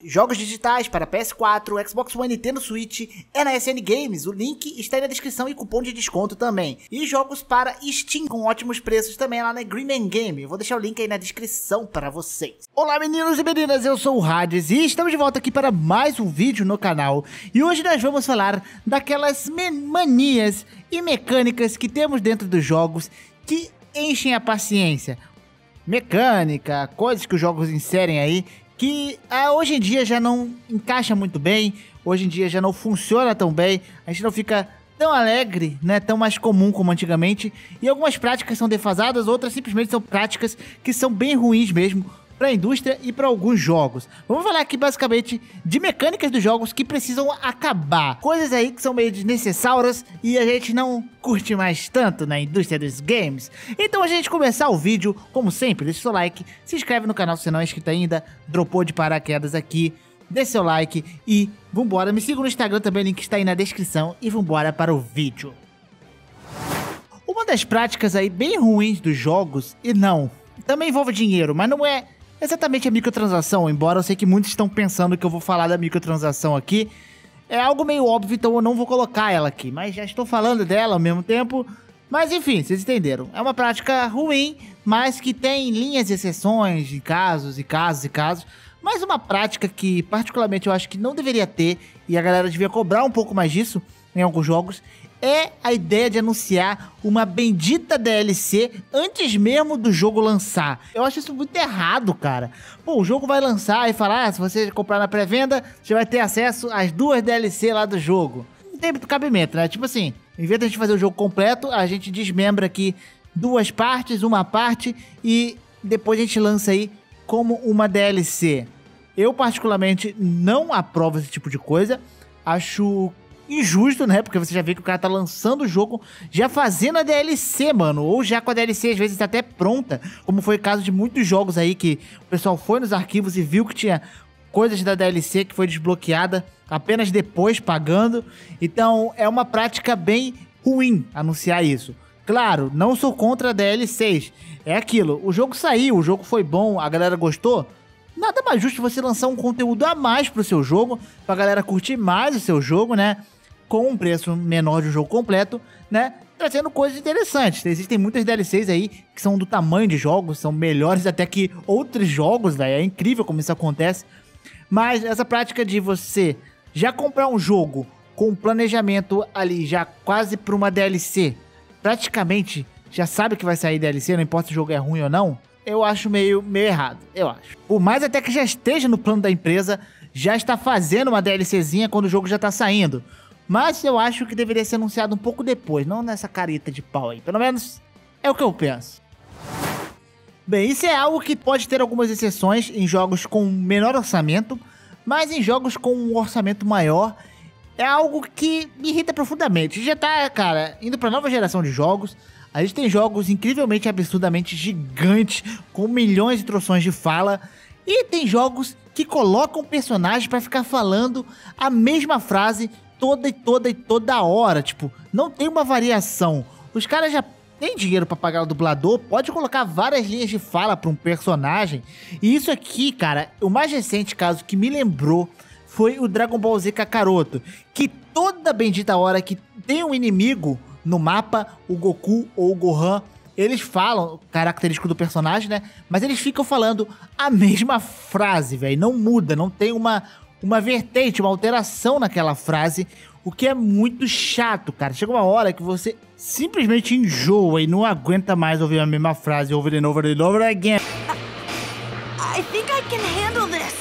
Jogos digitais para PS4, Xbox One e Nintendo Switch é na SN Games, o link está aí na descrição e cupom de desconto também. E jogos para Steam com ótimos preços também lá na Green Man Game, eu vou deixar o link aí na descrição para vocês. Olá meninos e meninas, eu sou o Hades e estamos de volta aqui para mais um vídeo no canal. E hoje nós vamos falar daquelas manias e mecânicas que temos dentro dos jogos que enchem a paciência. Mecânica, coisas que os jogos inserem aí que hoje em dia já não encaixa muito bem, hoje em dia já não funciona tão bem, a gente não fica tão alegre, né, tão mais comum como antigamente, e algumas práticas são defasadas, outras simplesmente são práticas que são bem ruins mesmo para a indústria e para alguns jogos. Vamos falar aqui basicamente de mecânicas dos jogos que precisam acabar, coisas aí que são meio desnecessárias e a gente não curte mais tanto na indústria dos games. Então a gente começar o vídeo, como sempre, deixa o seu like, se inscreve no canal se não é inscrito ainda, dropou de paraquedas aqui, deixa seu like e vambora. Me siga no Instagram também, o link está aí na descrição e vambora para o vídeo. Uma das práticas aí bem ruins dos jogos, e não, também envolve dinheiro, mas não é exatamente a microtransação, embora eu sei que muitos estão pensando que eu vou falar da microtransação aqui. É algo meio óbvio, então eu não vou colocar ela aqui, mas já estou falando dela ao mesmo tempo. Mas enfim, vocês entenderam. É uma prática ruim, mas que tem linhas e exceções de casos e casos e casos. Mas uma prática que particularmente eu acho que não deveria ter, e a galera devia cobrar um pouco mais disso em alguns jogos, é a ideia de anunciar uma bendita DLC antes mesmo do jogo lançar. Eu acho isso muito errado, cara. Pô, o jogo vai lançar e falar, se você comprar na pré-venda, você vai ter acesso às 2 DLC lá do jogo. Não tem muito cabimento, né? Tipo assim, em vez de a gente fazer o jogo completo, a gente desmembra aqui 2 partes, uma parte, e depois a gente lança aí como uma DLC. Eu particularmente não aprovo esse tipo de coisa. Acho injusto, né? Porque você já vê que o cara tá lançando o jogo já fazendo a DLC, mano. Ou já com a DLC, às vezes, até pronta. Como foi o caso de muitos jogos aí que o pessoal foi nos arquivos e viu que tinha coisas da DLC que foi desbloqueada apenas depois, pagando. Então, é uma prática bem ruim anunciar isso. Claro, não sou contra a DLCs. É aquilo, o jogo saiu, o jogo foi bom, a galera gostou. Nada mais justo você lançar um conteúdo a mais pro seu jogo, pra galera curtir mais o seu jogo, né? Com um preço menor de um jogo completo, né? Trazendo coisas interessantes. Existem muitas DLCs aí que são do tamanho de jogos, são melhores até que outros jogos, velho. É incrível como isso acontece. Mas essa prática de você já comprar um jogo com um planejamento ali já quase pra uma DLC, praticamente já sabe que vai sair DLC, não importa se o jogo é ruim ou não, eu acho meio errado, eu acho. Por mais até que já esteja no plano da empresa, já está fazendo uma DLCzinha quando o jogo já tá saindo. Mas eu acho que deveria ser anunciado um pouco depois, não nessa careta de pau aí. Pelo menos é o que eu penso. Bem, isso é algo que pode ter algumas exceções em jogos com menor orçamento, mas em jogos com um orçamento maior, é algo que me irrita profundamente. Já tá, cara, indo pra nova geração de jogos. A gente tem jogos incrivelmente, absurdamente gigantes, com milhões de instruções de fala. E tem jogos que colocam personagens pra ficar falando a mesma frase toda hora. Tipo, não tem uma variação. Os caras já têm dinheiro pra pagar o dublador, pode colocar várias linhas de fala pra um personagem. E isso aqui, cara, o mais recente caso que me lembrou foi o Dragon Ball Z Kakaroto. Que toda bendita hora que tem um inimigo no mapa, o Goku ou o Gohan, eles falam, característico do personagem, né? Mas eles ficam falando a mesma frase, velho. Não muda, não tem uma vertente, uma alteração naquela frase, o que é muito chato, cara. Chega uma hora que você simplesmente enjoa e não aguenta mais ouvir a mesma frase over and over and over again. I think I can handle this.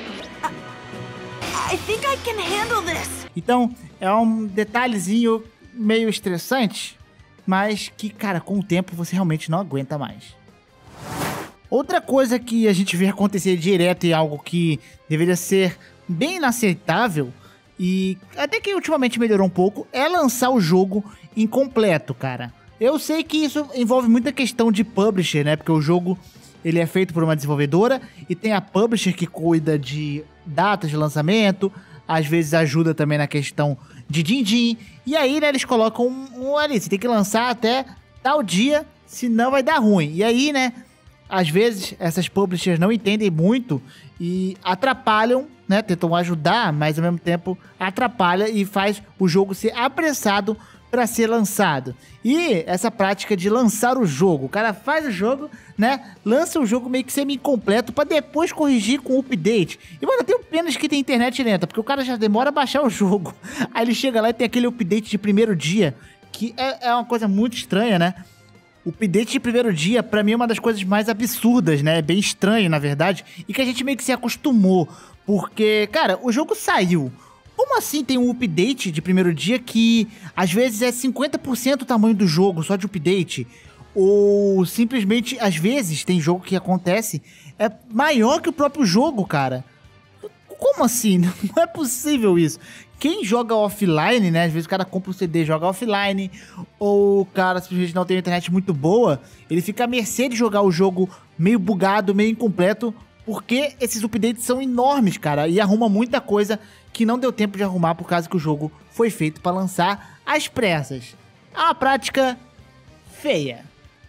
I think I can handle this. Então, é um detalhezinho meio estressante, mas que, cara, com o tempo você realmente não aguenta mais. Outra coisa que a gente vê acontecer direto e algo que deveria ser bem inaceitável, e até que ultimamente melhorou um pouco, é lançar o jogo incompleto, cara. Eu sei que isso envolve muita questão de publisher, né? Porque o jogo, ele é feito por uma desenvolvedora e tem a publisher que cuida de datas de lançamento, às vezes ajuda também na questão de din-din. E aí, né, eles colocam ali, você tem que lançar até tal dia, senão vai dar ruim. E aí, né, às vezes essas publishers não entendem muito e atrapalham né? Tentam ajudar, mas ao mesmo tempo atrapalha e faz o jogo ser apressado para ser lançado. E essa prática de lançar o jogo, o cara faz o jogo, né? Lança o jogo meio que semi-incompleto para depois corrigir com o update. E mano, eu tenho pena de que tem internet lenta, porque o cara já demora a baixar o jogo. Aí ele chega lá e tem aquele update de primeiro dia, que é uma coisa muito estranha, né? O update de primeiro dia, pra mim, é uma das coisas mais absurdas, né? É bem estranho, na verdade, e que a gente meio que se acostumou, porque, cara, o jogo saiu. Como assim tem um update de primeiro dia que, às vezes, é 50% o tamanho do jogo, só de update? Ou, simplesmente, às vezes, tem jogo que acontece, é maior que o próprio jogo, cara. Como assim? Não é possível isso. Quem joga offline, né? Às vezes o cara compra um CD e joga offline, ou o cara simplesmente não tem uma internet muito boa, ele fica à mercê de jogar o jogo meio bugado, meio incompleto, porque esses updates são enormes, cara, e arruma muita coisa que não deu tempo de arrumar por causa que o jogo foi feito para lançar às pressas. É uma prática feia.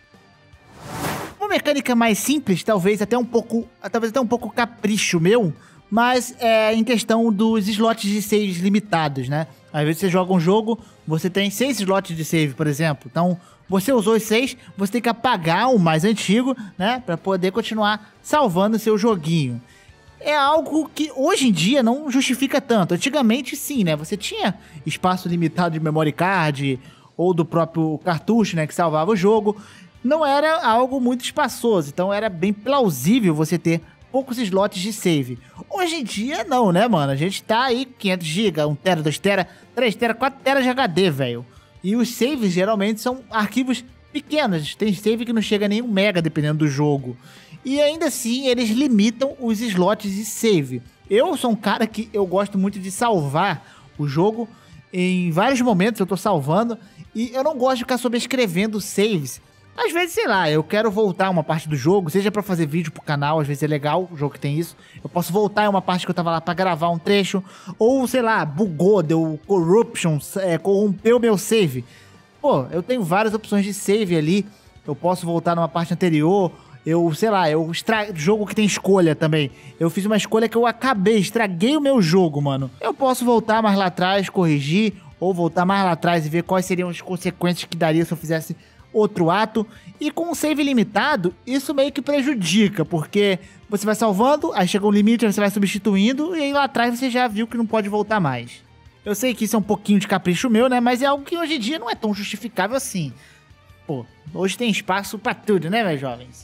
Uma mecânica mais simples, talvez até um pouco capricho meu, mas é em questão dos slots de saves limitados, né? Às vezes você joga um jogo, você tem 6 slots de save, por exemplo. Então, você usou os 6, você tem que apagar o mais antigo, né? Pra poder continuar salvando o seu joguinho. É algo que hoje em dia não justifica tanto. Antigamente sim, né? Você tinha espaço limitado de memory card ou do próprio cartucho, né? Que salvava o jogo. Não era algo muito espaçoso, então era bem plausível você ter poucos slots de save. Hoje em dia não, né, mano? A gente tá aí 500 GB, 1 TB, 2 TB, 3 TB, 4 TB de HD, velho. E os saves geralmente são arquivos pequenos. Tem save que não chega a nem 1 MB, dependendo do jogo. E ainda assim, eles limitam os slots de save. Eu sou um cara que eu gosto muito de salvar o jogo. Em vários momentos eu tô salvando. E eu não gosto de ficar sobrescrevendo saves. Às vezes, sei lá, eu quero voltar uma parte do jogo, seja pra fazer vídeo pro canal, às vezes é legal o jogo que tem isso. Eu posso voltar em uma parte que eu tava lá pra gravar um trecho, ou, sei lá, bugou, deu corruption, corrompeu meu save. Pô, eu tenho várias opções de save ali, eu posso voltar numa parte anterior, jogo que tem escolha também. Eu fiz uma escolha que eu estraguei o meu jogo, mano. Eu posso voltar mais lá atrás, corrigir, ou voltar mais lá atrás e ver quais seriam as consequências que daria se eu fizesse outro ato. E com um save limitado, isso meio que prejudica, porque você vai salvando, aí chega um limite, você vai substituindo, e aí lá atrás você já viu que não pode voltar mais. Eu sei que isso é um pouquinho de capricho meu, né, mas é algo que hoje em dia não é tão justificável assim. Pô, hoje tem espaço pra tudo, né, meus jovens?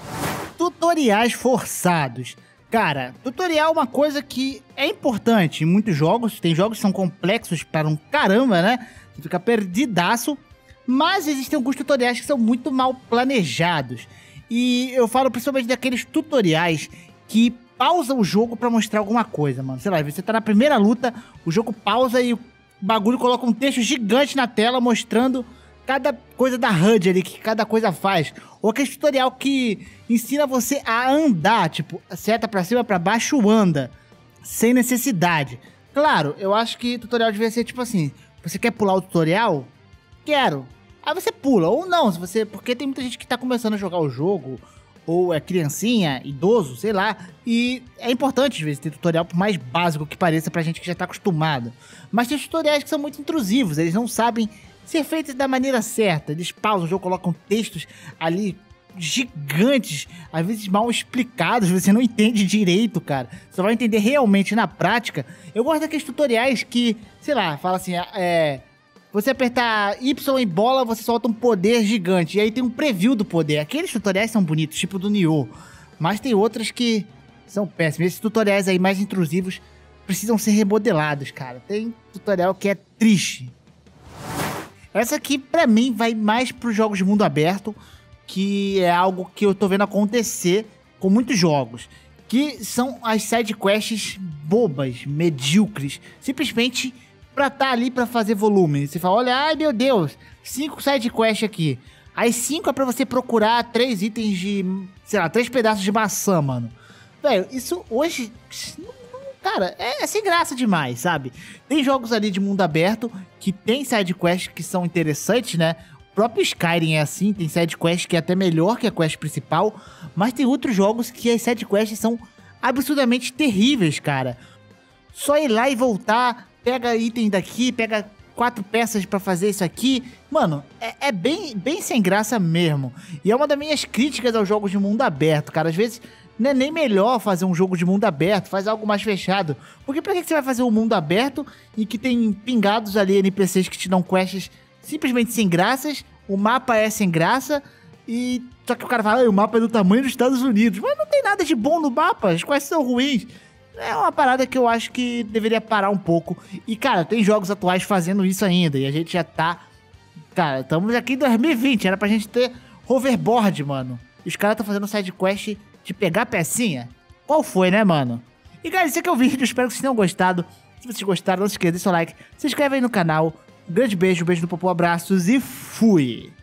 Tutoriais forçados. Cara, tutorial é uma coisa que é importante em muitos jogos, tem jogos que são complexos para um caramba, né, você fica perdidaço. Mas existem alguns tutoriais que são muito mal planejados. E eu falo principalmente daqueles tutoriais que pausam o jogo pra mostrar alguma coisa, mano. Sei lá, você tá na primeira luta, o jogo pausa e o bagulho coloca um texto gigante na tela mostrando cada coisa da HUD ali, que cada coisa faz. Ou aquele tutorial que ensina você a andar, tipo, seta pra cima, pra baixo, anda, sem necessidade. Claro, eu acho que tutorial devia ser tipo assim, você quer pular o tutorial? Quero. Aí você pula, ou não, se você, porque tem muita gente que tá começando a jogar o jogo, ou é criancinha, idoso, sei lá, e é importante às vezes ter tutorial, por mais básico que pareça pra gente que já tá acostumado. Mas tem tutoriais que são muito intrusivos, eles não sabem ser feitos da maneira certa, eles pausam o jogo, colocam textos ali gigantes, às vezes mal explicados, você não entende direito, cara, só vai entender realmente na prática. Eu gosto daqueles tutoriais que, sei lá, fala assim, você apertar Y em bola, você solta um poder gigante. E aí tem um preview do poder. Aqueles tutoriais são bonitos, tipo do Nioh. Mas tem outros que são péssimos. Esses tutoriais aí mais intrusivos precisam ser remodelados, cara. Tem tutorial que é triste. Essa aqui, pra mim, vai mais pros jogos de mundo aberto, que é algo que eu tô vendo acontecer com muitos jogos. Que são as sidequests bobas, medíocres. Simplesmente pra estar ali pra fazer volume. Você fala, olha, ai meu Deus, 5 sidequests aqui. Aí 5 é pra você procurar 3 itens de, sei lá, 3 pedaços de maçã, mano. Velho, isso hoje, cara, é sem graça demais, sabe? Tem jogos ali de mundo aberto que tem sidequests que são interessantes, né? O próprio Skyrim é assim, tem sidequest que é até melhor que a quest principal, mas tem outros jogos que as sidequests são absurdamente terríveis, cara. só ir lá e voltar, pega item daqui, pega 4 peças pra fazer isso aqui. Mano, é bem sem graça mesmo. E é uma das minhas críticas aos jogos de mundo aberto, cara. Às vezes não é nem melhor fazer um jogo de mundo aberto, faz algo mais fechado. Porque pra que você vai fazer um mundo aberto e que tem pingados ali NPCs que te dão quests simplesmente sem graças, o mapa é sem graça, e só que o cara fala, o mapa é do tamanho dos Estados Unidos. Mas não tem nada de bom no mapa, as quests são ruins. É uma parada que eu acho que deveria parar um pouco. E, cara, tem jogos atuais fazendo isso ainda. E a gente já tá... Cara, estamos aqui em 2020. Era pra gente ter hoverboard, mano. E os caras estão fazendo side quest de pegar pecinha. Qual foi, né, mano? E, galera, esse aqui é o vídeo. Espero que vocês tenham gostado. Se vocês gostaram, não se esqueça de deixar o like. Se inscreve aí no canal. Um grande beijo, beijo no popô, abraços e fui!